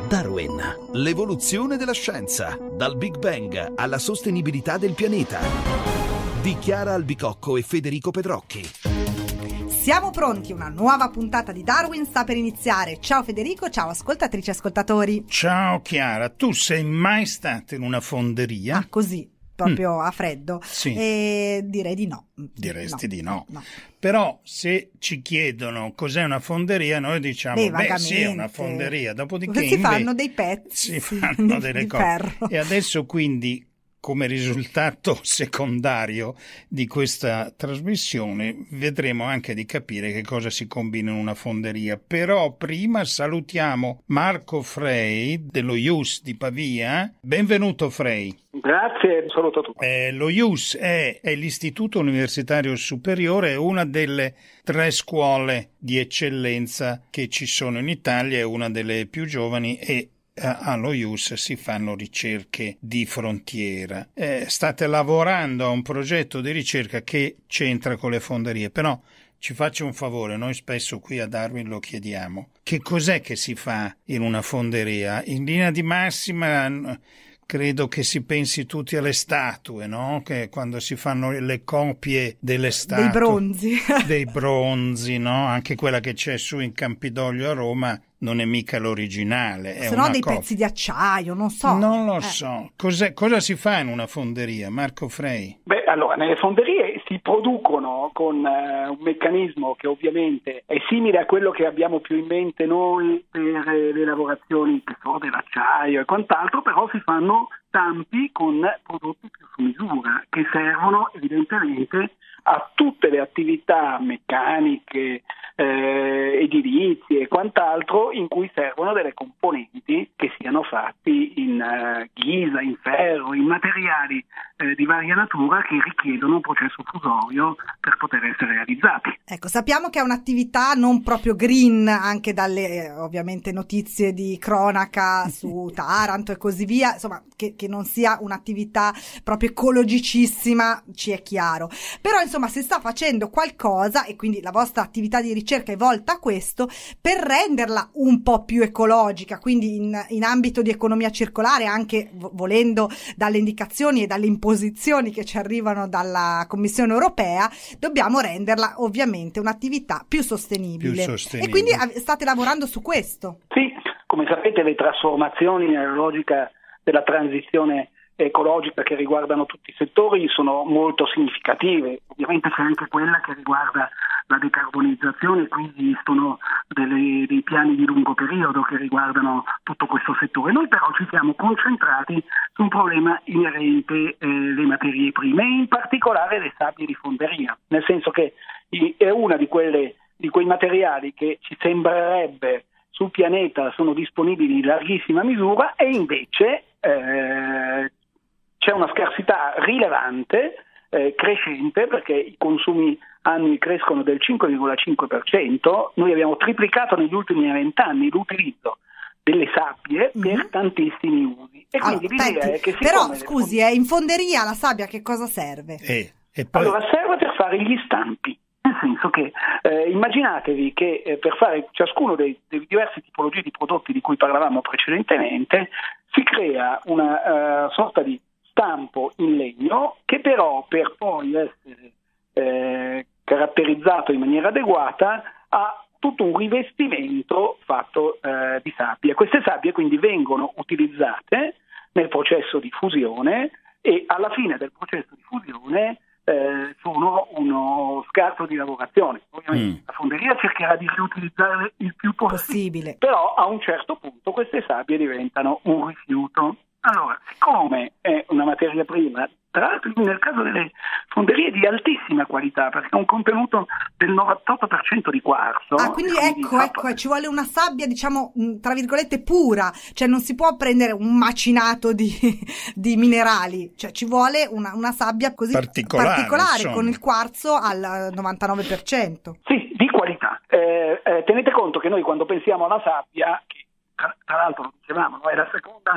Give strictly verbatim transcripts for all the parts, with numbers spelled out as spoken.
Darwin, l'evoluzione della scienza, dal Big Bang alla sostenibilità del pianeta. Di Chiara Albicocco e Federico Pedrocchi. Siamo pronti, una nuova puntata di Darwin sta per iniziare. Ciao Federico, ciao ascoltatrici e ascoltatori. Ciao Chiara, tu sei mai stata in una fonderia? Ah, così, proprio mm. a freddo? Sì. E direi di no. Diresti no, di no. no. Però se ci chiedono cos'è una fonderia, noi diciamo, beh, beh sì, è una fonderia. Dopodiché si fanno dei pezzi. Si fanno delle di cose. ferro. E adesso quindi, come risultato secondario di questa trasmissione, vedremo anche di capire che cosa si combina in una fonderia. Però prima salutiamo Marco Frey dello I U S di Pavia. Benvenuto Frey. Grazie, saluto a tutti. Eh, lo I U S è, è l'Istituto Universitario Superiore, è una delle tre scuole di eccellenza che ci sono in Italia, è una delle più giovani e allo I U S si fanno ricerche di frontiera. Eh, state lavorando a un progetto di ricerca che c'entra con le fonderie, però ci faccia un favore, noi spesso qui a Darwin lo chiediamo. Che cos'è che si fa in una fonderia? In linea di massima credo che si pensi tutti alle statue, no? Che quando si fanno le copie delle statue. Dei bronzi. dei bronzi, no? Anche quella che c'è su in Campidoglio a Roma non è mica l'originale. Se no dei copia. Pezzi di acciaio, non so. Non lo eh. so. Cos'è, cosa si fa in una fonderia, Marco Frey? Beh, allora, nelle fonderie si producono con uh, un meccanismo che ovviamente è simile a quello che abbiamo più in mente noi per eh, le lavorazioni che sono dell'acciaio e quant'altro, però si fanno stampi con prodotti più su misura che servono evidentemente a tutte le attività meccaniche, eh, edilizie e quant'altro in cui servono delle componenti che siano fatti in uh, ghisa, in ferro, in materiali eh, di varia natura che richiedono un processo fusorio per poter essere realizzati. Ecco, sappiamo che è un'attività non proprio green, anche dalle eh, ovviamente notizie di cronaca su Taranto e così via, insomma che, che non sia un'attività proprio ecologicissima, ci è chiaro. Però insomma si sta facendo qualcosa e quindi la vostra attività di ricerca è volta a questo per renderla un po' più ecologica, quindi in, in ambito di economia circolare, anche volendo dalle indicazioni e dalle imposizioni che ci arrivano dalla Commissione europea, dobbiamo renderla ovviamente un'attività più sostenibile. Più sostenibile. E quindi state lavorando su questo? Sì, come sapete le trasformazioni nella logica della transizione ecologica che riguardano tutti i settori sono molto significative. Ovviamente c'è anche quella che riguarda la decarbonizzazione, qui esistono delle, dei piani di lungo periodo che riguardano tutto questo settore. Noi però ci siamo concentrati su un problema inerente alle eh, materie prime, e in particolare le sabbie di fonderia, nel senso che è una di quelle di quei materiali che ci sembrerebbe sul pianeta sono disponibili in larghissima misura e invece eh, c'è una scarsità rilevante, eh, crescente, perché i consumi annui crescono del cinque virgola cinque per cento. Noi abbiamo triplicato negli ultimi vent'anni l'utilizzo delle sabbie mm-hmm. per tantissimi usi. E quindi allora, l'idea senti, è che però scusi, eh, in fonderia la sabbia che cosa serve? Eh, e poi... Allora serve per fare gli stampi. Nel senso che eh, immaginatevi che eh, per fare ciascuno dei, dei diversi tipologie di prodotti di cui parlavamo precedentemente si crea una uh, sorta di stampo in legno che però per poi essere eh, caratterizzato in maniera adeguata ha tutto un rivestimento fatto eh, di sabbia. Queste sabbie quindi vengono utilizzate nel processo di fusione e alla fine del processo di fusione Eh, sono uno scarto di lavorazione. Ovviamente mm. la fonderia cercherà di riutilizzare il più possibile, possibile, però a un certo punto queste sabbie diventano un rifiuto. Allora, siccome è una materia prima, tra l'altro nel caso delle fonderie di altissima qualità, perché ha un contenuto del novantotto per cento di quarzo. Ah, quindi ecco, ecco, ci vuole una sabbia, diciamo, tra virgolette, pura, cioè non si può prendere un macinato di, di minerali, cioè ci vuole una, una sabbia così particolare, particolare con il quarzo al novantanove per cento. Sì, di qualità. Eh, eh, tenete conto che noi quando pensiamo alla sabbia, che tra, tra l'altro lo dicevamo, no, è la seconda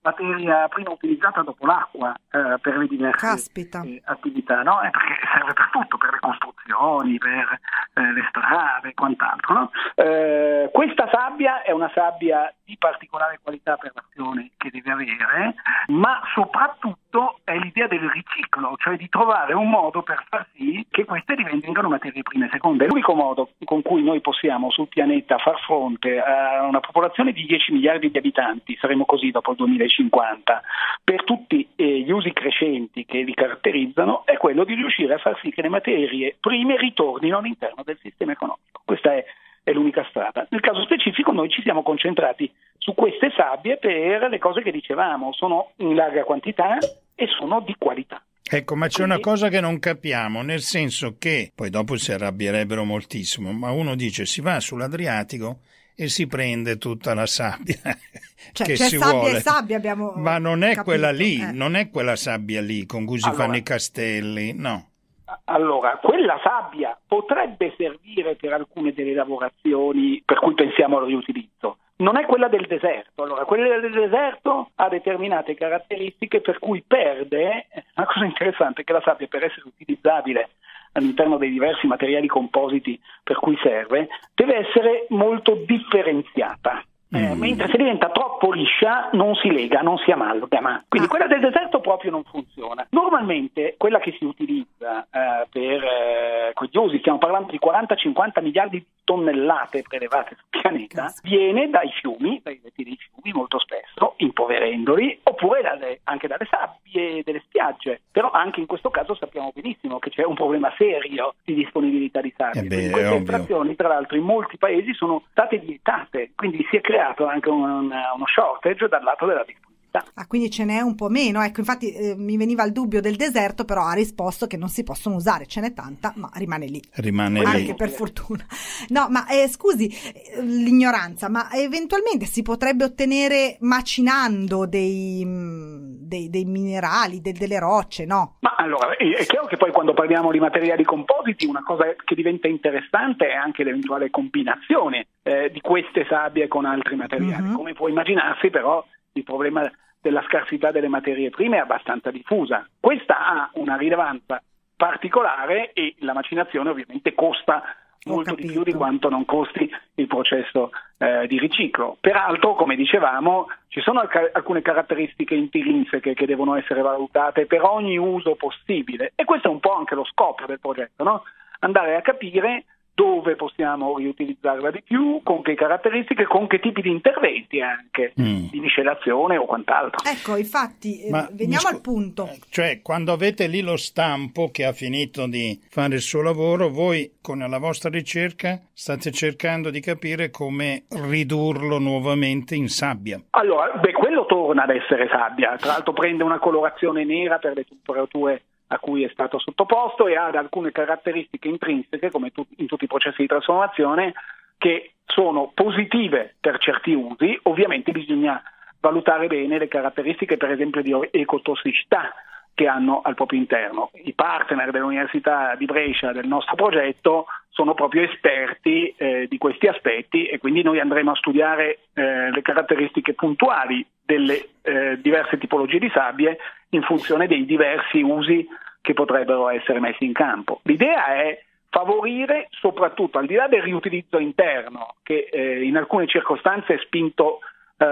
materia prima utilizzata dopo l'acqua eh, per le diverse eh, attività, no? Eh, perché serve per tutto, per le costruzioni, per eh, le strade e quant'altro, no? Eh, questa sabbia è una sabbia di particolare qualità per l'azione che deve avere, ma soprattutto è l'idea del riciclo, cioè di trovare un modo per far sì che queste diventino materie prime seconde. È l'unico modo con cui noi possiamo sul pianeta far fronte a una popolazione di dieci miliardi di abitanti, saremo così dopo il duemilacinquanta, per tutti eh, gli usi crescenti che li caratterizzano, è quello di riuscire a far sì che le materie prime ritornino all'interno del sistema economico. Questa è è l'unica strada. Nel caso specifico noi ci siamo concentrati su queste sabbie per le cose che dicevamo, sono in larga quantità e sono di qualità. Ecco, ma c'è Quindi... una cosa che non capiamo, nel senso che, poi dopo si arrabbierebbero moltissimo, ma uno dice si va sull'Adriatico e si prende tutta la sabbia cioè, che c'è si sabbia vuole. E sabbia abbiamo ma non è capito, quella lì, eh. non è quella sabbia lì con cui si allora, fanno i castelli, no. Allora, quella sabbia potrebbe servire per alcune delle lavorazioni per cui pensiamo al riutilizzo. Non è quella del deserto. Allora, quella del deserto ha determinate caratteristiche per cui perde. Una cosa interessante è che la sabbia, per essere utilizzabile all'interno dei diversi materiali compositi per cui serve, deve essere molto differenziata. Eh, mm. Mentre se diventa troppo liscia non si lega, non si amalgama, quindi quella del deserto proprio non funziona. Normalmente quella che si utilizza eh, per eh, quegli usi, stiamo parlando di quaranta cinquanta miliardi di tonnellate prelevate sul pianeta, Cazzo. viene dai fiumi, dai letti dei fiumi molto spesso, impoverendoli, oppure dalle, anche dalle sabbie delle spiagge, però anche in questo caso sappiamo benissimo che c'è un problema serio di disponibilità di sabbie. Eh beh, queste estrazioni tra l'altro in molti paesi sono state vietate, quindi si è creato anche un, uno shortage dal lato della disponibilità. Ah, quindi ce n'è un po' meno, ecco, infatti eh, mi veniva il dubbio del deserto, però ha risposto che non si possono usare, ce n'è tanta, ma rimane lì. Rimane anche lì. Anche per fortuna. No, ma eh, scusi, eh, l'ignoranza, ma eventualmente si potrebbe ottenere macinando dei, dei, dei minerali, de, delle rocce, no? Ma allora, è chiaro che poi quando parliamo di materiali compositi, una cosa che diventa interessante è anche l'eventuale combinazione eh, di queste sabbie con altri materiali. Mm-hmm. Come può immaginarsi, però, il problema della scarsità delle materie prime è abbastanza diffusa. Questa ha una rilevanza particolare e la macinazione ovviamente costa molto di più di quanto non costi il processo eh, di riciclo. Peraltro, come dicevamo, ci sono alc- alcune caratteristiche intrinseche che devono essere valutate per ogni uso possibile, e questo è un po' anche lo scopo del progetto, no? Andare a capire dove possiamo riutilizzarla di più, con che caratteristiche, con che tipi di interventi anche, mm. di miscelazione o quant'altro. Ecco, infatti, Ma, eh, veniamo scu- al punto. Cioè, quando avete lì lo stampo che ha finito di fare il suo lavoro, voi con la vostra ricerca state cercando di capire come ridurlo nuovamente in sabbia. Allora, beh, quello torna ad essere sabbia, tra l'altro prende una colorazione nera per le temperature a cui è stato sottoposto e ha alcune caratteristiche intrinseche, come tu, in tutti i processi di trasformazione, che sono positive per certi usi. Ovviamente bisogna valutare bene le caratteristiche, per esempio, di ecotossicità che hanno al proprio interno. I partner dell'Università di Brescia del nostro progetto sono proprio esperti eh, di questi aspetti, e quindi noi andremo a studiare eh, le caratteristiche puntuali delle eh, diverse tipologie di sabbie in funzione dei diversi usi che potrebbero essere messi in campo. L'idea è favorire, soprattutto al di là del riutilizzo interno, che eh, in alcune circostanze è spinto eh,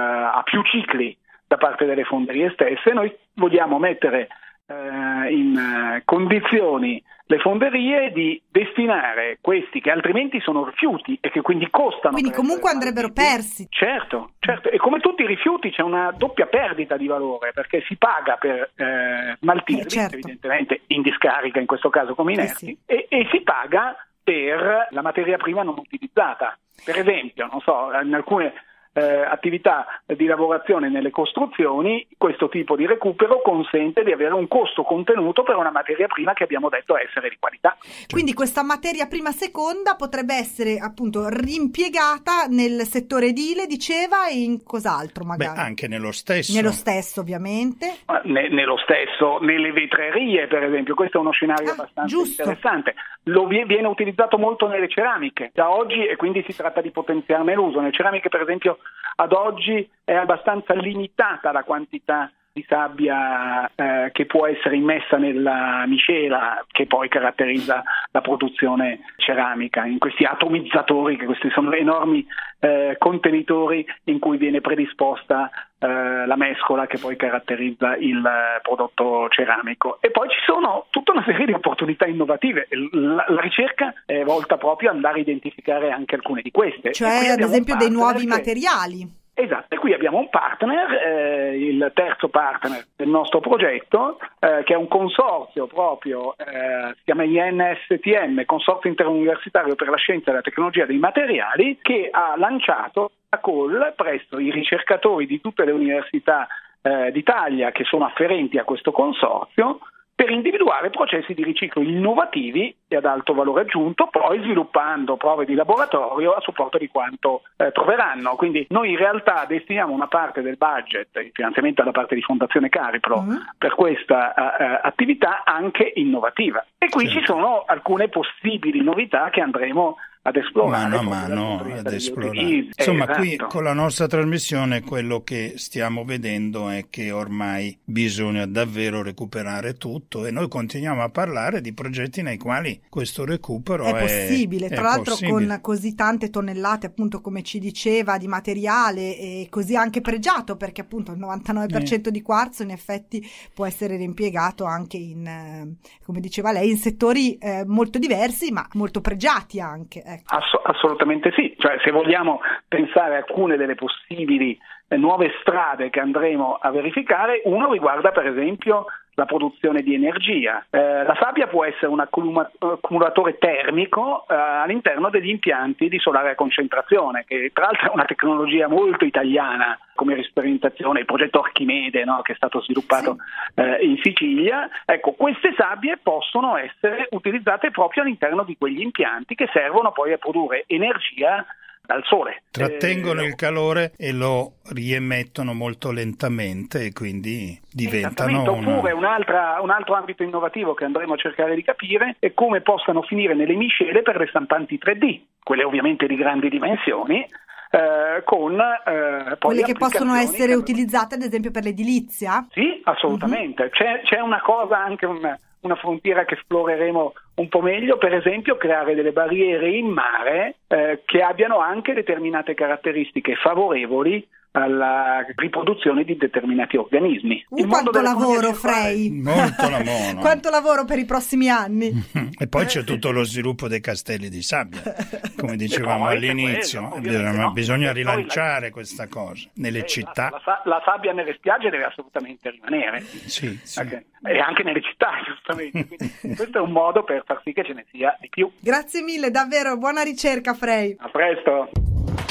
a più cicli da parte delle fonderie stesse. Noi vogliamo mettere eh, in eh, condizioni le fonderie di destinare questi che altrimenti sono rifiuti e che quindi costano. Quindi comunque andrebbero persi. Certo, certo. E come tutti i rifiuti c'è una doppia perdita di valore, perché si paga per eh, smaltirli, eh, certo. evidentemente in discarica in questo caso come inerti, eh sì. e, e si paga per la materia prima non utilizzata. Per esempio, non so, in alcune Eh, attività di lavorazione nelle costruzioni, questo tipo di recupero consente di avere un costo contenuto per una materia prima che abbiamo detto essere di qualità. Quindi questa materia prima seconda potrebbe essere appunto rimpiegata nel settore edile, diceva, e in cos'altro magari? Beh, anche nello stesso. Nello stesso, ovviamente. Ne, nello stesso, nelle vetrerie, per esempio, questo è uno scenario ah, abbastanza giusto. interessante. Lo viene utilizzato molto nelle ceramiche da oggi, e quindi si tratta di potenziarne l'uso. Nelle ceramiche, per esempio, esempio, ad oggi è abbastanza limitata la quantità di sabbia eh, che può essere immessa nella miscela che poi caratterizza la produzione ceramica, in questi atomizzatori, che questi sono enormi eh, contenitori in cui viene predisposta eh, la mescola che poi caratterizza il prodotto ceramico. E poi ci sono tutta una serie di opportunità innovative. La, la ricerca è volta proprio ad andare a identificare anche alcune di queste. Cioè ad esempio dei nuovi materiali. Esatto, e qui abbiamo un partner, eh, il terzo partner del nostro progetto, eh, che è un consorzio proprio, eh, si chiama I N S T M, Consorzio Interuniversitario per la Scienza e la Tecnologia dei Materiali, che ha lanciato la call presso i ricercatori di tutte le università eh, d'Italia che sono afferenti a questo consorzio, per individuare processi di riciclo innovativi e ad alto valore aggiunto, poi sviluppando prove di laboratorio a supporto di quanto eh, troveranno. Quindi noi in realtà destiniamo una parte del budget, il finanziamento da parte di Fondazione Cariplo, mm. per questa uh, attività anche innovativa. E qui certo. ci sono alcune possibili novità che andremo ad esplorare. Mano a mano ad esplorare. Insomma, esatto. Qui con la nostra trasmissione quello che stiamo vedendo è che ormai bisogna davvero recuperare tutto, e noi continuiamo a parlare di progetti nei quali questo recupero è, è possibile. È, Tra è l'altro possibile. Con così tante tonnellate, appunto, come ci diceva, di materiale, e così anche pregiato, perché appunto il novantanove per cento eh. di quarzo in effetti può essere reimpiegato anche in, eh, come diceva lei, in settori eh, molto diversi ma molto pregiati anche. Ecco. Ass- assolutamente sì, cioè se vogliamo pensare a alcune delle possibili eh, nuove strade che andremo a verificare, uno riguarda per esempio la produzione di energia. Eh, la sabbia può essere un accumula- accumulatore termico eh, all'interno degli impianti di solare a concentrazione, che tra l'altro è una tecnologia molto italiana come sperimentazione, il progetto Archimede, no, che è stato sviluppato sì. eh, in Sicilia. Ecco, queste sabbie possono essere utilizzate proprio all'interno di quegli impianti che servono poi a produrre energia dal sole. Trattengono eh, il calore e lo riemettono molto lentamente e quindi diventano oppure una... un'altra, un altro ambito innovativo che andremo a cercare di capire è come possano finire nelle miscele per le stampanti tre D, quelle ovviamente di grandi dimensioni, eh, con eh, poi quelle che possono essere che... utilizzate ad esempio per l'edilizia? Sì, assolutamente. Uh-huh. C'è, c'è una cosa, anche un, una frontiera che esploreremo un po' meglio, per esempio creare delle barriere in mare eh, che abbiano anche determinate caratteristiche favorevoli alla riproduzione di determinati organismi. Uh, quanto lavoro, Frei! Molto lavoro. Quanto lavoro per i prossimi anni! E poi c'è tutto lo sviluppo dei castelli di sabbia, come dicevamo no, all'inizio. Quello, no. Bisogna e rilanciare la... questa cosa nelle eh, città. La, la, la sabbia nelle spiagge deve assolutamente rimanere. Sì, sì. Okay. E anche nelle città, giustamente. Quindi questo è un modo per far sì che ce ne sia di più. Grazie mille, davvero, buona ricerca, Frei. A presto.